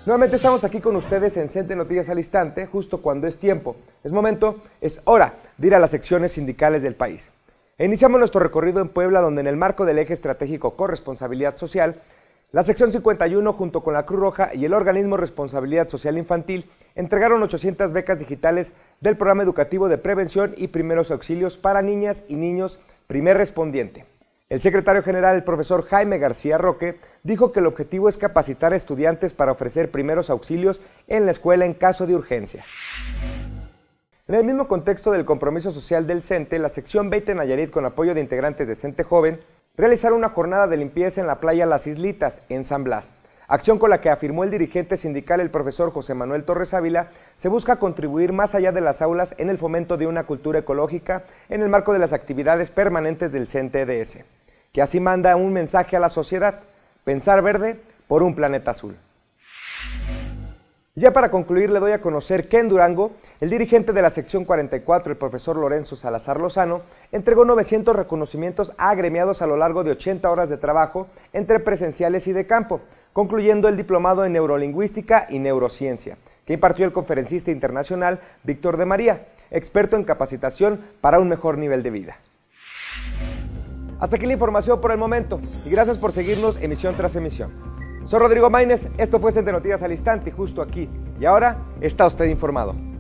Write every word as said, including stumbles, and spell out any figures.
Nuevamente estamos aquí con ustedes en Cente Noticias al Instante, justo cuando es tiempo, es momento, es hora de ir a las secciones sindicales del país. E iniciamos nuestro recorrido en Puebla, donde en el marco del eje estratégico Corresponsabilidad Social, la sección cincuenta y uno junto con la Cruz Roja y el organismo Responsabilidad Social Infantil entregaron ochocientas becas digitales del programa educativo de prevención y primeros auxilios para niñas y niños primer respondiente. El secretario general, el profesor Jaime García Roque, dijo que el objetivo es capacitar a estudiantes para ofrecer primeros auxilios en la escuela en caso de urgencia. En el mismo contexto del compromiso social del CENTE, la sección veinte Nayarit, con apoyo de integrantes de CENTE Joven, realizaron una jornada de limpieza en la playa Las Islitas, en San Blas. Acción con la que afirmó el dirigente sindical, el profesor José Manuel Torres Ávila, se busca contribuir más allá de las aulas en el fomento de una cultura ecológica en el marco de las actividades permanentes del CENTE-E D S, que así manda un mensaje a la sociedad: pensar verde por un planeta azul. Ya para concluir, le doy a conocer que en Durango, el dirigente de la sección cuarenta y cuatro, el profesor Lorenzo Salazar Lozano, entregó novecientos reconocimientos a agremiados a lo largo de ochenta horas de trabajo entre presenciales y de campo, concluyendo el diplomado en Neurolingüística y Neurociencia, que impartió el conferencista internacional Víctor de María, experto en capacitación para un mejor nivel de vida. Hasta aquí la información por el momento, y gracias por seguirnos emisión tras emisión. Soy Rodrigo Maínez, esto fue Cente Noticias al Instante, justo aquí, y ahora está usted informado.